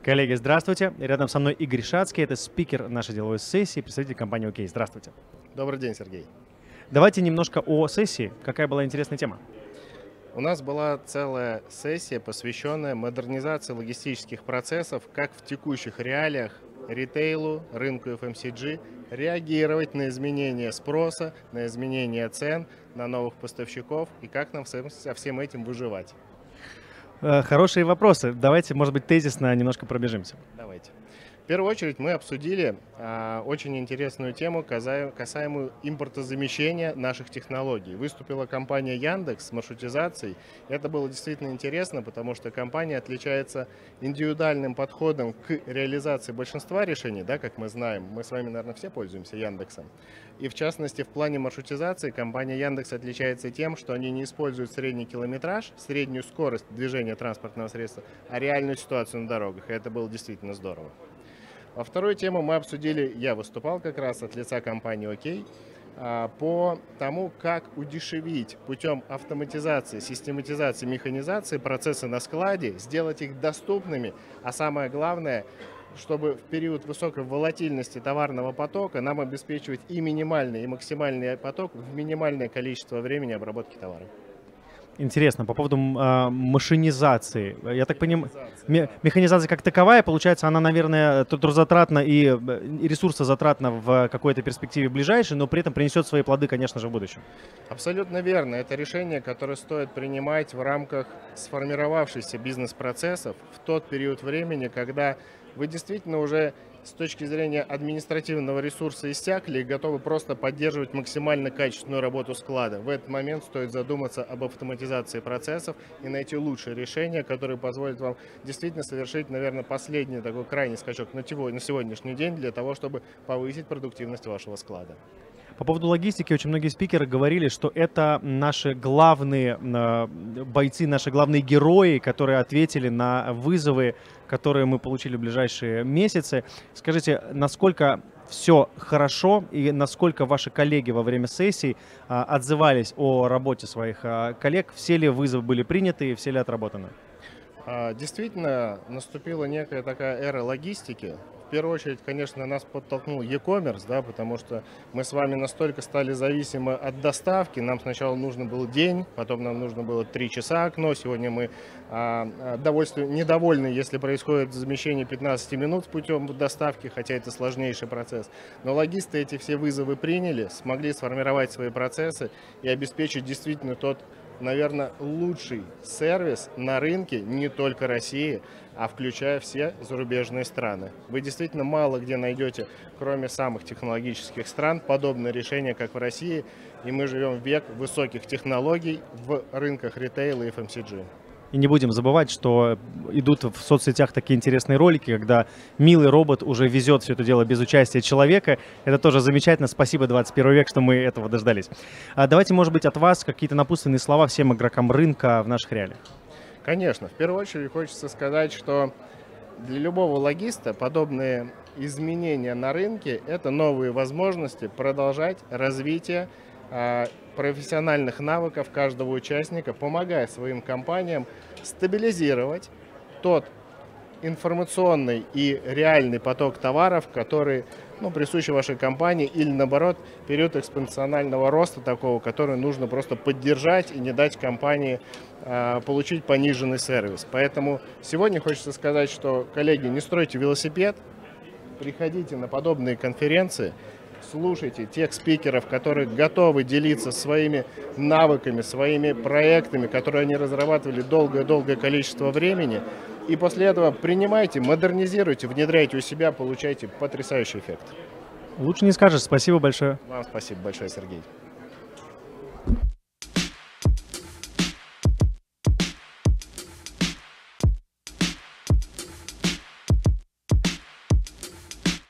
Коллеги, здравствуйте. Рядом со мной Игорь Шацкий, это спикер нашей деловой сессии, представитель компании ОК. Здравствуйте. Добрый день, Сергей. Давайте немножко о сессии. Какая была интересная тема? У нас была целая сессия, посвященная модернизации логистических процессов, как в текущих реалиях ритейлу, рынку FMCG, реагировать на изменения спроса, на изменения цен, на новых поставщиков и как нам со всем этим выживать. Хорошие вопросы. Давайте, может быть, тезисно немножко пробежимся. Давайте. В первую очередь мы обсудили очень интересную тему, касаемую импортозамещения наших технологий. Выступила компания Яндекс с маршрутизацией. Это было действительно интересно, потому что компания отличается индивидуальным подходом к реализации большинства решений, да, как мы знаем. Мы с вами, наверное, все пользуемся Яндексом. И в частности, в плане маршрутизации компания Яндекс отличается тем, что они не используют средний километраж, среднюю скорость движения транспортного средства, а реальную ситуацию на дорогах. И это было действительно здорово. Во вторую тему мы обсудили, я выступал как раз от лица компании ОК, по тому, как удешевить путем автоматизации, систематизации, механизации процессы на складе, сделать их доступными, а самое главное, чтобы в период высокой волатильности товарного потока нам обеспечивать и минимальный, и максимальный поток в минимальное количество времени обработки товара. Интересно, по поводу машинизации. Я так понимаю, механизация как таковая, получается, она, наверное, трудозатратна и ресурсозатратна в какой-то перспективе ближайшей, но при этом принесет свои плоды, конечно же, в будущем. Абсолютно верно. Это решение, которое стоит принимать в рамках сформировавшихся бизнес-процессов в тот период времени, когда вы действительно уже с точки зрения административного ресурса иссякли и готовы просто поддерживать максимально качественную работу склада. В этот момент стоит задуматься об автоматизации процессов и найти лучшее решение, которое позволит вам действительно совершить, наверное, последний такой крайний скачок на сегодняшний день для того, чтобы повысить продуктивность вашего склада. По поводу логистики очень многие спикеры говорили, что это наши главные бойцы, наши главные герои, которые ответили на вызовы, которые мы получили в ближайшие месяцы. Скажите, насколько все хорошо и насколько ваши коллеги во время сессий отзывались о работе своих коллег? Все ли вызовы были приняты и все ли отработаны? Действительно, наступила некая такая эра логистики. В первую очередь, конечно, нас подтолкнул e-commerce, да, потому что мы с вами настолько стали зависимы от доставки. Нам сначала нужно был день, потом нам нужно было 3 часа окно. Сегодня мы недовольны, если происходит замещение 15 минут путем доставки, хотя это сложнейший процесс. Но логисты эти все вызовы приняли, смогли сформировать свои процессы и обеспечить действительно тот, наверное, лучший сервис на рынке не только России, а включая все зарубежные страны. Вы действительно мало где найдете, кроме самых технологических стран, подобное решение, как в России. И мы живем в век высоких технологий в рынках ритейла и FMCG. И не будем забывать, что идут в соцсетях такие интересные ролики, когда милый робот уже везет все это дело без участия человека. Это тоже замечательно. Спасибо, 21 век, что мы этого дождались. Давайте, может быть, от вас какие-то напутственные слова всем игрокам рынка в наших реалиях. Конечно. В первую очередь хочется сказать, что для любого логиста подобные изменения на рынке – это новые возможности продолжать развитие профессиональных навыков каждого участника, помогая своим компаниям стабилизировать тот информационный и реальный поток товаров, который присущи вашей компании, или наоборот, период экспоненциального роста такого, который нужно просто поддержать и не дать компании получить пониженный сервис. Поэтому сегодня хочется сказать, что, коллеги, не стройте велосипед, приходите на подобные конференции, слушайте тех спикеров, которые готовы делиться своими навыками, своими проектами, которые они разрабатывали долгое-долгое количество времени. И после этого принимайте, модернизируйте, внедряйте у себя, получайте потрясающий эффект. Лучше не скажешь. Спасибо большое. Вам спасибо большое, Сергей.